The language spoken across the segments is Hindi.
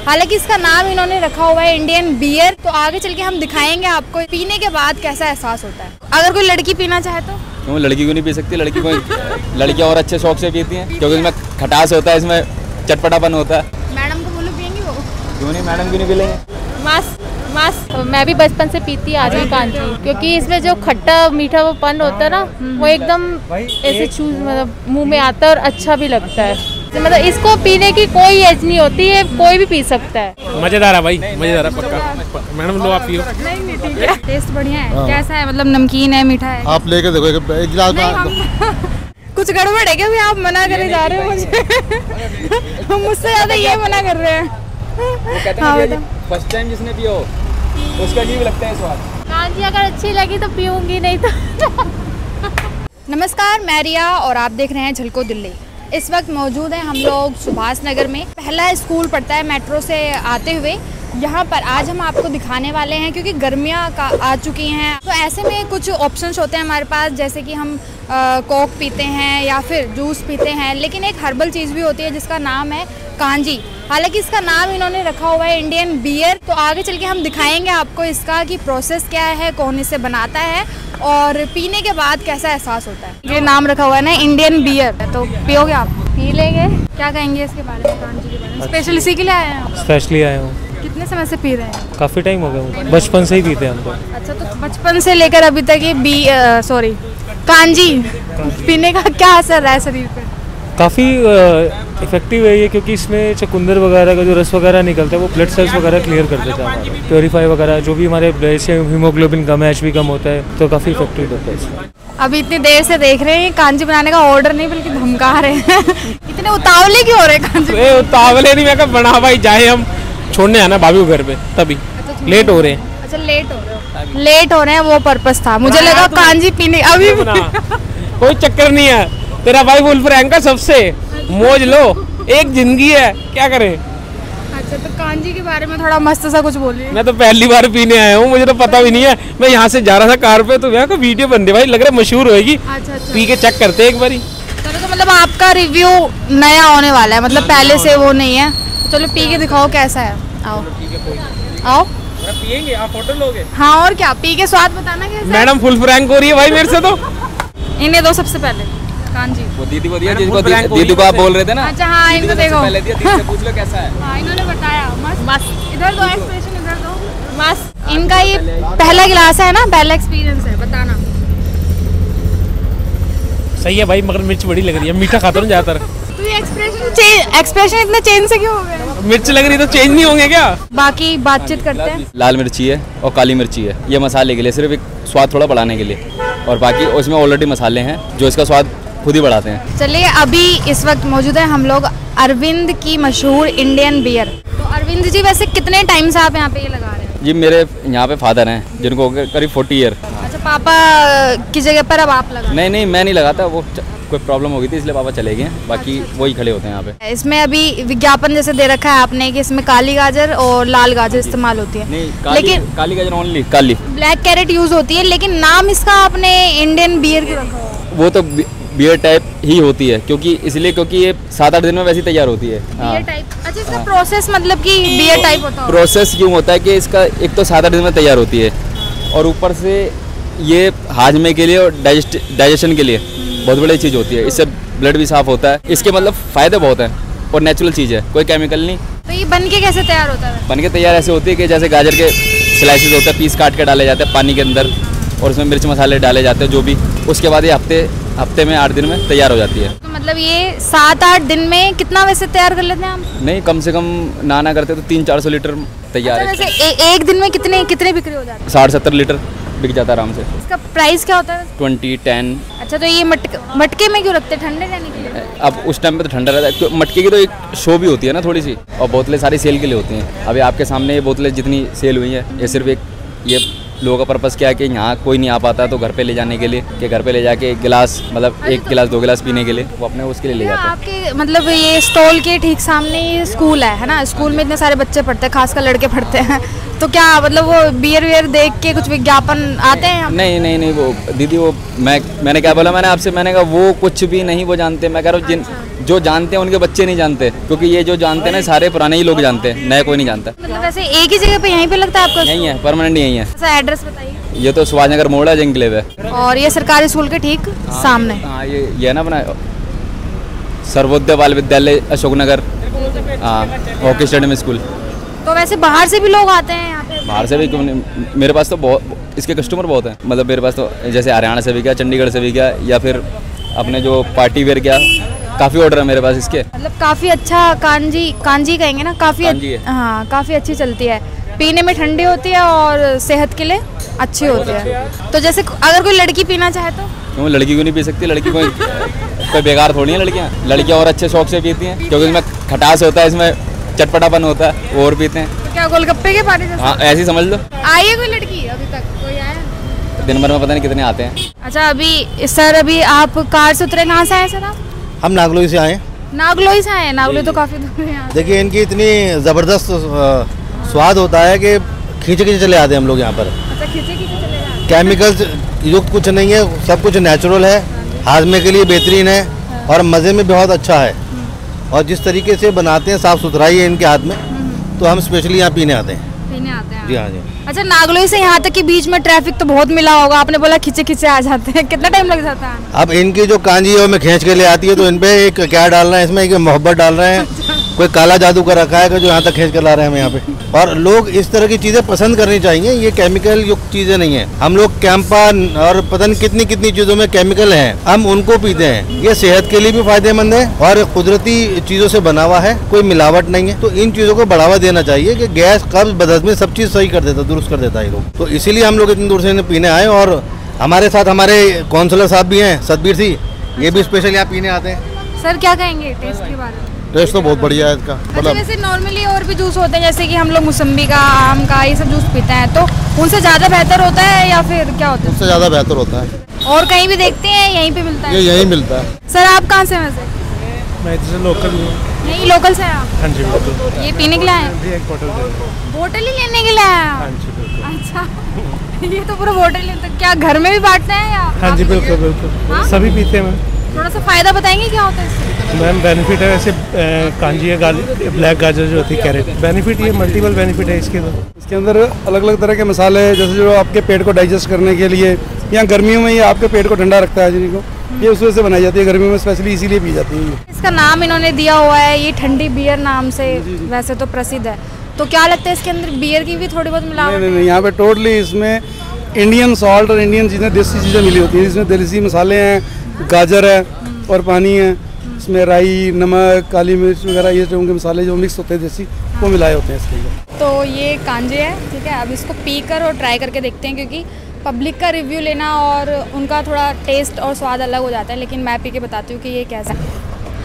हालांकि इसका नाम इन्होंने रखा हुआ है इंडियन बियर। तो आगे चल के हम दिखाएंगे आपको पीने के बाद कैसा एहसास होता है। अगर कोई लड़की पीना चाहे तो क्यों लड़की क्यों नहीं पी सकती? लड़कियां और अच्छे शौक से पीती हैं क्योंकि इसमें खटास होता है, इसमें चटपटापन होता है। मैडम को बोलो पियेंगी वो? क्यों नहीं मैडम, क्यों नहीं पी लेंगे? मस्त। मैं भी बचपन से पीती आ रही कांजी, क्योंकि इसमें जो खट्टा मीठा वो पन होता है ना, वो एकदम ऐसे मतलब मुंह में आता है और अच्छा भी लगता है। मतलब इसको पीने की कोई एज नहीं होती है, कोई भी पी सकता है। मजेदार है भाई, मजेदार है पक्का। मैडम लो आप पियो। नहीं ठीक है। टेस्ट बढ़िया है। कैसा है? मतलब नमकीन है, मीठा है? आप लेके देखो एक गिलास। कुछ गड़बड़ है क्या? भी आप मना करे जा रहे हो मुझे। मुझसे ज्यादा ये मना कर रहे हैं। वो कहते हैं फर्स्ट टाइम जिसने पियो उसका अजीब लगता है स्वाद। कांजी अगर अच्छी लगी तो पीऊंगी, नहीं तो। नमस्कार, मैं रिया और आप देख रहे हैं झलको दिल्ली। इस वक्त मौजूद हैं हम लोग सुभाष नगर में। पहला स्कूल पड़ता है मेट्रो से आते हुए। यहाँ पर आज हम आपको दिखाने वाले हैं क्योंकि गर्मियाँ आ चुकी हैं, तो ऐसे में कुछ ऑप्शंस होते हैं हमारे पास, जैसे कि हम कोक पीते हैं या फिर जूस पीते हैं, लेकिन एक हर्बल चीज़ भी होती है जिसका नाम है कांजी। हालांकि इसका नाम इन्होंने रखा हुआ है इंडियन बियर। तो आगे चल के हम दिखाएंगे आपको इसका कि प्रोसेस क्या है, कौन इसे बनाता है और पीने के बाद कैसा एहसास होता है। ये नाम रखा हुआ है ना इंडियन बियर, तो पियोगे आप? पी लेंगे। क्या कहेंगे इसके बारे में, कांजी के बारे में? स्पेशल इसी के लिए आए हैं? स्पेशली आया हूँ। कितने समय से पी रहे हैं? काफ़ी टाइम हो गया, बचपन से ही पीते हैं हम तो। अच्छा, तो बचपन से लेकर अभी तक ये कांजी पीने का क्या असर रहा है शरीर पे? काफ़ी इफेक्टिव है ये, क्योंकि इसमें चुकंदर वगैरह का जो रस वगैरह निकलता है वो ब्लड सेल्स वगैरह क्लियर कर देता है, प्योरीफाई वगैरह जो भी हमारे ब्लड से हीमोग्लोबिन कम है, एचबी कम होता है, तो काफ़ी इफेक्टिव होता है इसमें। अभी इतनी देर से देख रहे हैं कांजी बनाने का ऑर्डर नहीं बल्कि धमका रहे हैं। इतने उतावले क्यों हो रहे हैं कांजी? उतावले नहीं, मैं कहा बना भाई जाए, हम छोड़ने आना भाभी को घर पे, तभी लेट हो रहे हैं। अच्छा, लेट हो रहे हैं वो पर्पस था। मुझे लगा कांजी पीने अभी कोई चक्कर नहीं है, तेरा भाई फुल फ्रैंक का सबसे मौज लो, एक जिंदगी है, क्या करें। अच्छा, तो कांजी के बारे में थोड़ा मस्त सा कुछ बोलिए। मैं तो पहली बार पीने आया हूँ, मुझे तो पता भी नहीं है। मैं यहाँ से जा रहा था कार पे, तो यहाँ का वीडियो बन रही भाई, लग रहा है मशहूर होएगी। अच्छा, पी के चेक करते एक बारी। चलो, तो मतलब आपका रिव्यू नया होने वाला है, मतलब पहले से वो नहीं है। चलो पी के दिखाओ कैसा है। आओ पियेंगे, आप फोटो लोगे? हाँ, और क्या, पी के स्वाद बताना कैसा है? मैडम फुल फ्रैंक हो रही है भाई मेरे से तो। इन्हें दो सबसे पहले कांजी। वो दीदी को दिया, जिसको दीदी को आप बोल रहे थे ना। अच्छा हाँ, इनको देखो। पहले दिया, दीदी से पूछ लो कैसा है। हाँ, इन्होंने बताया मस्त। इधर दो एक्सप्रेशन, इधर दो मस्त। इनका ये पहला गिलास है ना, पहला एक्सपीरियंस है, बताना। सही है भाई, मगर मिर्च बड़ी लग रही है, मीठा खाता हूँ ज्यादातर। तो ये एक्सप्रेशन इतने चेंज से क्यों हो गए? मिर्च लग रही तो चेंज नहीं होंगे क्या? बाकी बातचीत करते हैं। लाल मिर्ची है और काली मिर्ची है, ये मसाले के लिए, सिर्फ एक स्वाद थोड़ा बढ़ाने के लिए, और बाकी उसमें ऑलरेडी मसाले हैं जो इसका स्वाद खुद ही बढ़ाते हैं। चलिए, अभी इस वक्त मौजूद है हम लोग अरविंद की मशहूर इंडियन बियर। तो अरविंद जी, वैसे कितने टाइम से आप यहाँ पे ये लगा रहे हैं? जी मेरे यहाँ पे फादर हैं जिनको हो गए करीब 40 ईयर। अच्छा, पापा की जगह पर अब आप लगा? नहीं, मैं नहीं लगाता, वो कोई प्रॉब्लम हो गई थी इसलिए पापा चले गए, बाकी वही खड़े होते हैं यहाँ पे। इसमें अभी विज्ञापन जैसे दे रखा है आपने कि इसमें काली गाजर और लाल गाजर इस्तेमाल होती है। नहीं, लेकिन काली गाजर ओनली, काली ब्लैक कैरेट यूज होती है, लेकिन नाम इसका आपने इंडियन बियर क्यों रखा है? वो तो बियर टाइप ही होती है, क्योंकि ये 7-8 दिन में वैसे तैयार होती है। Beer type? अच्छा, इसका प्रोसेस मतलब कि बियर टाइप होता है? प्रोसेस यूँ होता है कि इसका एक तो 7-8 दिन में तैयार होती है, और ऊपर से ये हाजमे के लिए और डाइजेशन के लिए बहुत बड़ी चीज़ होती है। इससे ब्लड भी साफ होता है, इसके मतलब फ़ायदे बहुत हैं, और नेचुरल चीज़ है, कोई केमिकल नहीं। तो ये बन के कैसे तैयार होता है? बन के तैयार ऐसे होती है कि जैसे गाजर के स्लाइसेस होते हैं, पीस काट के डाले जाते हैं पानी के अंदर, और उसमें मिर्च मसाले डाले जाते हैं जो भी, उसके बाद ये हफ्ते में 8 दिन में तैयार हो जाती है। तो मतलब ये 7-8 दिन में कितना वैसे तैयार कर लेते हैं हम? नहीं, कम से कम ना करते तो 300-400 लीटर तैयार है। अच्छा, वैसे एक दिन में कितने बिक्री हो जाते हैं? 60-70 लीटर बिक जाता है आराम से। इसका प्राइस क्या होता है? 20-10। अच्छा, तो ये मटके में क्यों रखते हैं? ठंडे रहने के लिए? अब उस टाइम पे तो ठंडा रहता है, तो मटके की तो एक शो भी होती है ना थोड़ी सी, और बोतलें सारी सेल के लिए होती हैं। अभी आपके सामने ये बोतलें जितनी सेल हुई हैं, ये सिर्फ एक ये लोगों का पर्पस क्या है कि यहाँ कोई नहीं आ पाता तो घर पे ले जाने के लिए, कि घर पे ले जाके एक गिलास, मतलब 1 गिलास 2 गिलास पीने के लिए वो अपने उसके लिए ले जाते हैं। आपके मतलब ये स्टॉल के ठीक सामने ये स्कूल है ना? स्कूल में इतने सारे बच्चे पढ़ते हैं, खासकर लड़के पढ़ते हैं, तो क्या मतलब वो बियर वियर देख के कुछ विज्ञापन आते हैं? नहीं, वो दीदी, वो मैंने क्या बोला, मैंने आपसे, मैंने कहा वो कुछ भी नहीं वो जानते। मैं कह रहा हूँ जो जानते हैं उनके बच्चे नहीं जानते, क्योंकि ये जो जानते हैं ना सारे पुराने ही लोग जानते हैं, नए कोई नहीं जानता। मतलब वैसे एक ही जगह पे यहीं पे लगता है आपका? यहीं है, परमानेंट यहीं है। ऐसा एड्रेस बताइए। ये तो सुभाष नगर मोड़ है, जंगलेव है। और ये सरकारी स्कूल के ठीक सामने? हाँ ये है ना अपना सर्वोदय बाल विद्यालय अशोकनगर, हाँ हॉकी स्टेडियम स्कूल। तो वैसे बाहर से भी लोग आते हैं यहाँ पे? बाहर से भी क्यों नहीं, मेरे पास तो बहुत इसके कस्टमर बहुत हैं। मतलब मेरे पास तो जैसे हरियाणा से भी क्या, चंडीगढ़ से भी क्या, या फिर अपने जो पार्टी वेयर क्या, काफ़ी ऑर्डर है मेरे पास इसके। मतलब काफ़ी अच्छा कांजी कहेंगे ना, काफ़ी हाँ काफ़ी अच्छी चलती है, पीने में ठंडी होती है और सेहत के लिए अच्छी होती है। तो जैसे अगर कोई लड़की पीना चाहे तो? क्यों, लड़की क्यों नहीं पी सकती? लड़की कोई बेकार थोड़ी है लड़कियाँ और अच्छे शौक से पीती हैं, क्योंकि इसमें खटास होता है, इसमें चटपटापन होता है, वो और पीते हैं। तो क्या गोलगप्पे के पानी जैसा? हाँ ऐसे ही समझ लो। आई है कोई लड़की अभी तक? कोई आया? दिन भर में पता नहीं कितने आते हैं। अच्छा अभी आप कार से उतरे, कहाँ से आए सर आप? हम नागलोई से आए। नागलोई से आए? नागलोई तो काफ़ी दूर है यहाँ से। देखिए इनकी इतनी ज़बरदस्त स्वाद होता है कि खींचे खींचे चले आते हैं हम लोग यहाँ पर। अच्छा खींचे चले जाते? केमिकल्स युक्त कुछ नहीं है, सब कुछ नेचुरल है, हाजमे के लिए बेहतरीन है और मज़े में बहुत अच्छा है। और जिस तरीके से बनाते हैं, साफ़ सुथराई है इनके हाथ में, तो हम स्पेशली यहाँ पीने आते हैं। जी हाँ जी। अच्छा नागलोई से यहाँ तक के बीच में ट्रैफिक तो बहुत मिला होगा, आपने बोला खींचे आ जाते हैं, कितना टाइम लग जाता है? अब इनकी जो कांजी है वो मैं खींच के ले आती है, तो इन पे एक क्या डाल रहे हैं इसमें, एक मोहब्बत डाल रहे हैं, कोई काला जादू का रखा है जो यहाँ तक खींच कर ला रहे हैं हम यहाँ पे। और लोग इस तरह की चीज़ें पसंद करनी चाहिए, ये केमिकल युक्त चीज़ें नहीं है। हम लोग कैंपा और पता नहीं कितनी कितनी चीज़ों में केमिकल हैं, हम उनको पीते हैं। ये सेहत के लिए भी फायदेमंद है और कुदरती चीज़ों से बना हुआ है, कोई मिलावट नहीं है। तो इन चीज़ों को बढ़ावा देना चाहिए कि गैस, कब्ज, बदहज़मी सब चीज़ सही कर देता, दुरुस्त कर देता है ये लोग। तो इसीलिए हम लोग इतनी दूर से इन्हें पीने आए। और हमारे साथ हमारे काउंसलर साहब भी हैं, सतबीर सिंह, ये भी स्पेशल यहाँ पीने आते हैं। सर क्या कहेंगे टेस्ट के बारे में? टेस्ट तो बहुत बढ़िया है इसका। अच्छा वैसे नॉर्मली और भी जूस होते हैं, जैसे कि हम लोग मौसम्बी का, आम का, ये सब जूस पीते हैं, तो उनसे ज़्यादा बेहतर होता है या फिर क्या होता है? उससे ज़्यादा बेहतर होता है। और कहीं भी देखते हैं यहीं पे मिलता है? ये यहीं मिलता है। सर आप कहाँ से? वैसे मैं इधर से लोकल हूँ। नहीं लोकल से हैं आप? हाँ जी बिल्कुल। ये पीने के लिए आए? एक बोतल ही लेने के लिए आए? हाँ जी बिल्कुल। अच्छा ये तो पूरा बोतल लेते, क्या घर में भी बांटते हैं या? हाँ जी बिल्कुल बिल्कुल, सभी पीते हैं मैम। थोड़ा सा फ़ायदा बताएंगे क्या होता है इससे? मैम बेनिफिट है वैसे, कांजी है, ब्लैक गाजर जो होती है, कैरेट, बेनिफिट ये मल्टीपल बेनिफिट है इसके। तो इसके अंदर अलग अलग तरह के मसाले हैं, जैसे जो आपके पेट को डाइजेस्ट करने के लिए, या गर्मियों में ये आपके पेट को ठंडा रखता है जिनको, ये उस वजह से बनाई जाती है, गर्मियों में स्पेशली इसीलिए पी जाती है। इसका नाम इन्होंने दिया हुआ है ये ठंडी बियर नाम से, वैसे तो प्रसिद्ध है। तो क्या लगता है इसके अंदर बियर की भी थोड़ी बहुत मिलावट? नहीं, यहाँ पे टोटली इसमें इंडियन सॉल्ट और इंडियन चीज़ें, देसी चीज़ें मिली होती हैं। इसमें देसी मसाले हैं, गाजर है और पानी है, इसमें राई, नमक, काली मिर्च वगैरह, ये जो उनके मसाले जो मिक्स होते हैं देसी, वो मिलाए होते हैं इसके अंदर। तो ये कांजे है, ठीक है। अब इसको पी कर और ट्राई करके देखते हैं, क्योंकि पब्लिक का रिव्यू लेना और उनका थोड़ा टेस्ट और स्वाद अलग हो जाता है। लेकिन मैं पी के बताती हूँ कि ये कैसा है।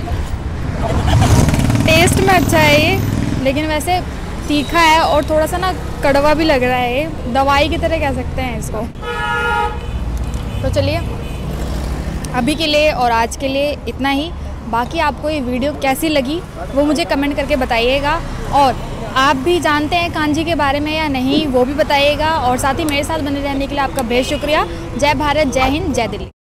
टेस्ट में अच्छा है ये, लेकिन वैसे तीखा है और थोड़ा सा ना कड़वा भी लग रहा है। ये दवाई की तरह कह सकते हैं इसको। तो चलिए अभी के लिए और आज के लिए इतना ही। बाकी आपको ये वीडियो कैसी लगी वो मुझे कमेंट करके बताइएगा, और आप भी जानते हैं कांजी के बारे में या नहीं वो भी बताइएगा। और साथ ही मेरे साथ बने रहने के लिए आपका बेहद शुक्रिया। जय भारत, जय हिंद, जय दिल्ली।